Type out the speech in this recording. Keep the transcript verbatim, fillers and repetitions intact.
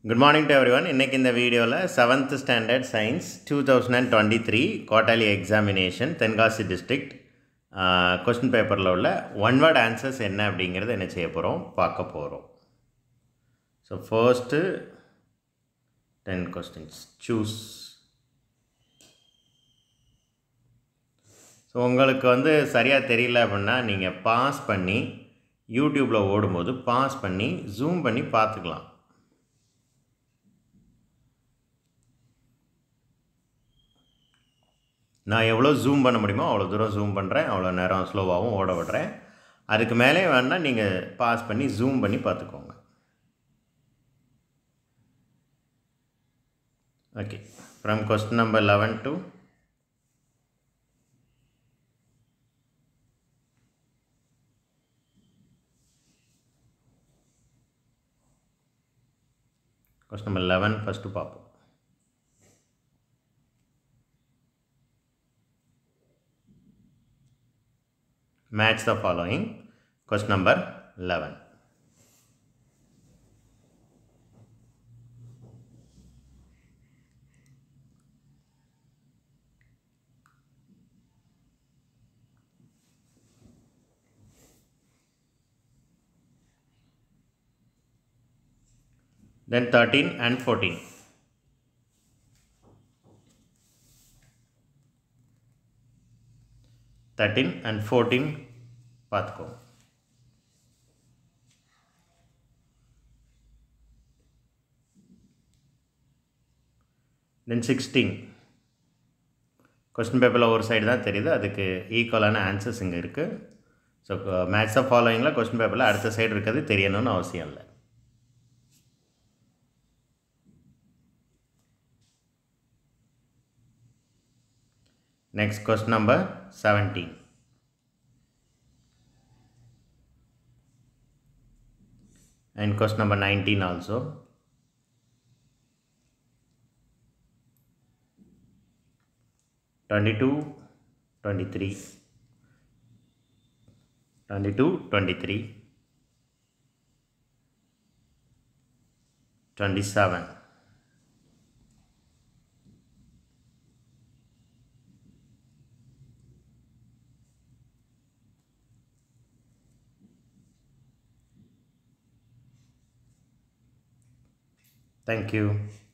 Good morning to everyone. இன்னைக்கு இந்த வீடியோல seventh standard science twenty twenty-three quarterly examination tenkasi district uh, question paperல உள்ள one word answers என்ன அப்படிங்கறது என்ன செய்ய போறோம் பார்க்க போறோம். So first ten questions choose. So உங்களுக்கு வந்து சரியா தெரியல அப்படினா நீங்க பாஸ் பண்ணி YouTubeல ஓடும்போது பாஸ் பண்ணி zoom பண்ணி பார்த்துக்கலாம். நான் எவ்வளோ ஜூம் பண்ண முடியுமோ அவ்வளோ தூரம் ஜூம் பண்ணுறேன், அவ்வளோ நேரம் ஸ்லோவாகவும் ஓட விடுறேன். அதுக்கு மேலே வேணால் நீங்கள் பாஸ் பண்ணி ஜூம் பண்ணி பார்த்துக்கோங்க. Okay, from question number eleven to question number eleven first பார்ப்போம். Match the following. Question number eleven. Then thirteen and fourteen. thirteen and fourteen பார்த்துக்கோ. Then sixteen. கொஸ்டின் பேப்பரில் ஒரு சைடு தான் தெரியுது, அதுக்கு ஈக்குவலான ஆன்சர்ஸ் இங்கே இருக்குது. ஸோ மேட்ச் ஆஃப் ஃபாலோயிங்கில் கொஸ்டின் பேப்பரில் அடுத்த சைடு இருக்கிறது தெரியணும்னு அவசியம் இல்லை. Next question number seventeen. And question number nineteen also. twenty-two, twenty-three. twenty-two, twenty-three. twenty-seven. Thank you.